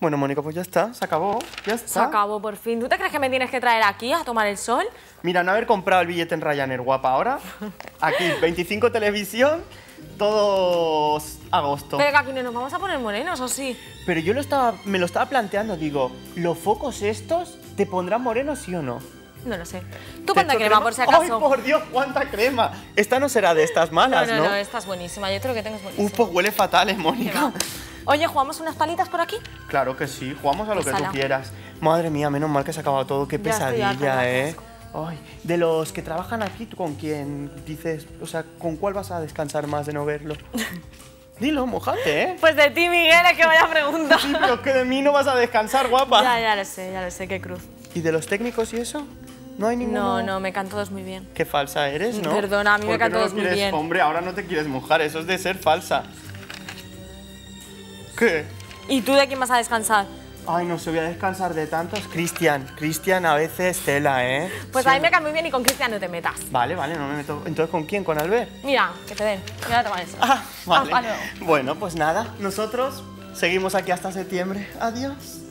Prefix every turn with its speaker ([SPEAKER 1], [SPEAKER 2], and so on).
[SPEAKER 1] Bueno, Mónica, pues ya está, se acabó, ya está.
[SPEAKER 2] Se acabó por fin. ¿Tú te crees que me tienes que traer aquí a tomar el sol?
[SPEAKER 1] Mira, no haber comprado el billete en Ryanair, guapa, ahora, aquí, 25 televisión, todos agosto.
[SPEAKER 2] Pero que aquí no nos vamos a poner morenos, ¿o sí?
[SPEAKER 1] Pero yo me lo estaba planteando, digo, ¿los focos estos te pondrán moreno, sí o no?
[SPEAKER 2] No lo sé. Tú
[SPEAKER 1] ¿Te
[SPEAKER 2] ponte
[SPEAKER 1] echo
[SPEAKER 2] crema, por si acaso.
[SPEAKER 1] ¡Ay, por Dios, cuánta crema! Esta no será de estas malas, ¿no?
[SPEAKER 2] No, esta es buenísima. Yo creo que tengo es buenísima.
[SPEAKER 1] Pues huele fatal, Mónica.
[SPEAKER 2] Oye, ¿jugamos unas palitas por aquí?
[SPEAKER 1] Claro que sí, jugamos a lo
[SPEAKER 2] Pues
[SPEAKER 1] que tú
[SPEAKER 2] ala.
[SPEAKER 1] quieras. Madre mía, menos mal que se ha acabado todo, qué
[SPEAKER 2] Ya estoy harta,
[SPEAKER 1] pesadilla,
[SPEAKER 2] me da
[SPEAKER 1] ¿eh? Ay, de los que trabajan aquí, ¿tú con quién dices? O sea, ¿con cuál vas a descansar más de no verlo? Dilo, mojate, ¿eh?
[SPEAKER 2] Pues de ti, Miguel, es que vaya pregunta.
[SPEAKER 1] Sí, pero es que de mí no vas a descansar, guapa.
[SPEAKER 2] Ya lo sé, qué cruz.
[SPEAKER 1] ¿Y de los técnicos y eso? ¿No hay ninguno?
[SPEAKER 2] No, me canto todos muy bien.
[SPEAKER 1] Qué falsa eres, ¿no?
[SPEAKER 2] Perdona, a mí me
[SPEAKER 1] ¿Por qué
[SPEAKER 2] canto
[SPEAKER 1] no lo
[SPEAKER 2] todos muy
[SPEAKER 1] quieres?
[SPEAKER 2] bien.
[SPEAKER 1] Hombre, ahora no te quieres mojar, eso es de ser falsa. ¿Qué?
[SPEAKER 2] ¿Y tú de quién vas a descansar?
[SPEAKER 1] Ay, no se voy a descansar de tantos. Cristian a veces tela, ¿eh?
[SPEAKER 2] Pues
[SPEAKER 1] Sí.
[SPEAKER 2] a mí me cae muy bien y con Cristian no te metas.
[SPEAKER 1] Vale, no me meto. ¿Entonces con quién? ¿Con Albert?
[SPEAKER 2] Mira, que te den. Voy a tomar eso.
[SPEAKER 1] Ah, vale.
[SPEAKER 2] Hasta luego.
[SPEAKER 1] Bueno, pues nada, nosotros seguimos aquí hasta septiembre. Adiós.